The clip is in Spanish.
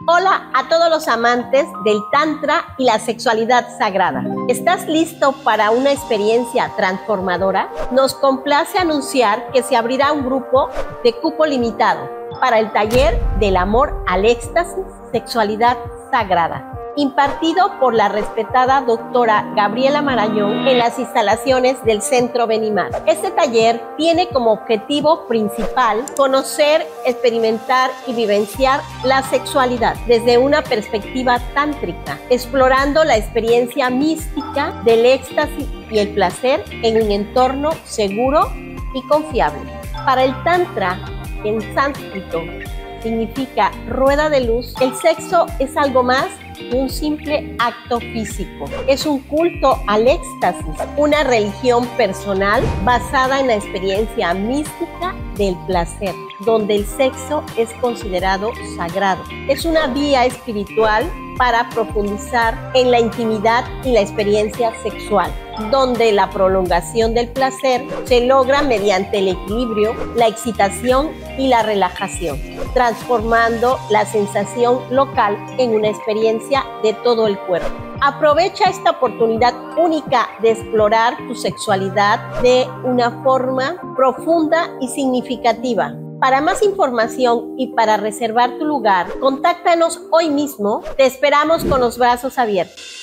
Hola a todos los amantes del Tantra y la sexualidad sagrada. ¿Estás listo para una experiencia transformadora? Nos complace anunciar que se abrirá un grupo de cupo limitado para el taller del amor al éxtasis, sexualidad sagrada, impartido por la respetada doctora Gabriela Marañón en las instalaciones del Centro Benimar. Este taller tiene como objetivo principal conocer, experimentar y vivenciar la sexualidad desde una perspectiva tántrica, explorando la experiencia mística del éxtasis y el placer en un entorno seguro y confiable. Para el Tantra, en sánscrito, significa rueda de luz. El sexo es algo más que un simple acto físico. Es un culto al éxtasis, una religión personal basada en la experiencia mística del placer, donde el sexo es considerado sagrado. Es una vía espiritual para profundizar en la intimidad y la experiencia sexual, donde la prolongación del placer se logra mediante el equilibrio, la excitación y la relajación, transformando la sensación local en una experiencia de todo el cuerpo. Aprovecha esta oportunidad única de explorar tu sexualidad de una forma profunda y significativa. Para más información y para reservar tu lugar, contáctanos hoy mismo. Te esperamos con los brazos abiertos.